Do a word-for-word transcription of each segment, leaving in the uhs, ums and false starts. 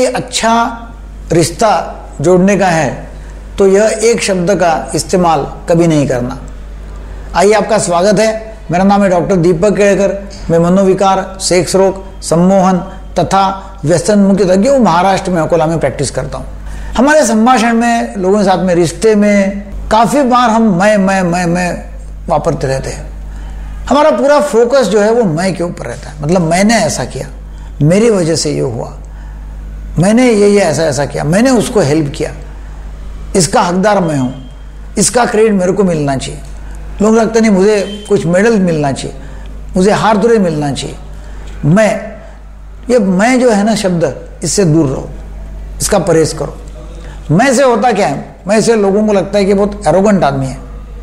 अच्छा रिश्ता जोड़ने का है तो यह एक शब्द का इस्तेमाल कभी नहीं करना। आइए, आपका स्वागत है। मेरा नाम है डॉक्टर दीपक केड़कर। मैं मनोविकार, सेक्स रोग, सम्मोहन तथा व्यसन मुक्ति तज्ञ महाराष्ट्र में अकोला में प्रैक्टिस करता हूँ। हमारे संभाषण में, लोगों के साथ में, रिश्ते में काफ़ी बार हम मैं मैं मैं मैं वापरते रहते हैं। हमारा पूरा फोकस जो है वो मैं के ऊपर रहता है। मतलब मैंने ऐसा किया, मेरी वजह से ये हुआ, मैंने ये ये ऐसा ऐसा किया, मैंने उसको हेल्प किया, इसका हकदार मैं हूँ, इसका क्रेडिट मेरे को मिलना चाहिए। लोग लगता नहीं मुझे कुछ मेडल मिलना चाहिए, मुझे हार तुरे मिलना चाहिए। मैं ये मैं जो है ना शब्द, इससे दूर रहो, इसका परहेज करो। मैं से होता क्या है? मैं से लोगों को लगता है कि बहुत एरोगेंट आदमी है,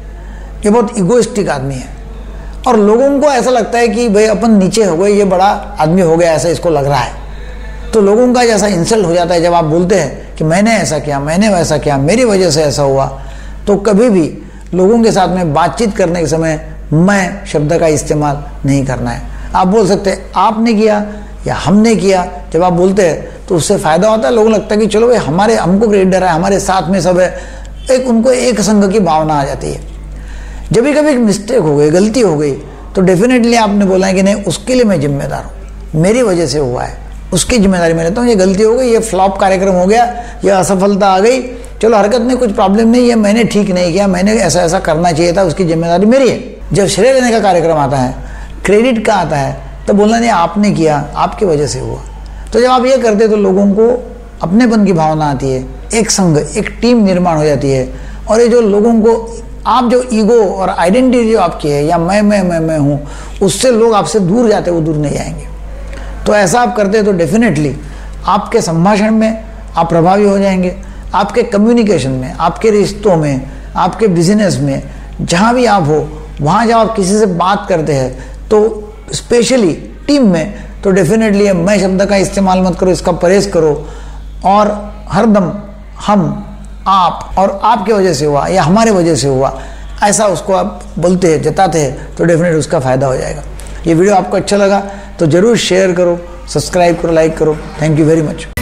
ये बहुत इगोइस्टिक आदमी है, और लोगों को ऐसा लगता है कि भाई अपन नीचे हो गए, ये बड़ा आदमी हो गया, ऐसा इसको लग रहा है। तो लोगों का जैसा इंसल्ट हो जाता है जब आप बोलते हैं कि मैंने ऐसा किया, मैंने वैसा किया, मेरी वजह से ऐसा हुआ। तो कभी भी लोगों के साथ में बातचीत करने के समय मैं शब्द का इस्तेमाल नहीं करना है। आप बोल सकते हैं आपने किया या हमने किया। जब आप बोलते हैं तो उससे फ़ायदा होता है, लोगों को लगता है कि चलो भाई हमारे हमको क्रेडिट है, हमारे साथ में सब है, एक उनको एक संग की भावना आ जाती है। जब भी कभी मिस्टेक हो गई, गलती हो गई, तो डेफिनेटली आपने बोला है कि नहीं, उसके लिए मैं जिम्मेदार हूँ, मेरी वजह से हुआ है, उसकी जिम्मेदारी मैं लेता हूँ। ये गलती हो गई, ये फ्लॉप कार्यक्रम हो गया, ये असफलता आ गई, चलो हरकत में कुछ प्रॉब्लम नहीं है, मैंने ठीक नहीं किया, मैंने ऐसा ऐसा करना चाहिए था, उसकी जिम्मेदारी मेरी है। जब श्रेय लेने का कार्यक्रम आता है, क्रेडिट का आता है, तो बोलना नहीं आपने किया, आपकी वजह से हुआ। तो जब आप ये करते तो लोगों को अपनेपन की भावना आती है, एक संघ, एक टीम निर्माण हो जाती है। और ये जो लोगों को आप जो ईगो और आइडेंटिटी जो आपकी है, या मैं मैं मैं मैं हूँ, उससे लोग आपसे दूर जाते, वो दूर नहीं आएंगे। तो ऐसा आप करते तो डेफिनेटली आपके संभाषण में आप प्रभावी हो जाएंगे, आपके कम्युनिकेशन में, आपके रिश्तों में, आपके बिजनेस में, जहाँ भी आप हो वहाँ जब आप किसी से बात करते हैं तो स्पेशली टीम में, तो डेफिनेटली मैं शब्द का इस्तेमाल मत करो, इसका परहेज करो। और हरदम हम, आप और आपके वजह से हुआ या हमारे वजह से हुआ, ऐसा उसको आप बोलते हैं, जताते हैं, तो डेफिनेटली उसका फ़ायदा हो जाएगा। ये वीडियो आपको अच्छा लगा तो ज़रूर शेयर करो, सब्सक्राइब करो, लाइक करो। Thank you very much.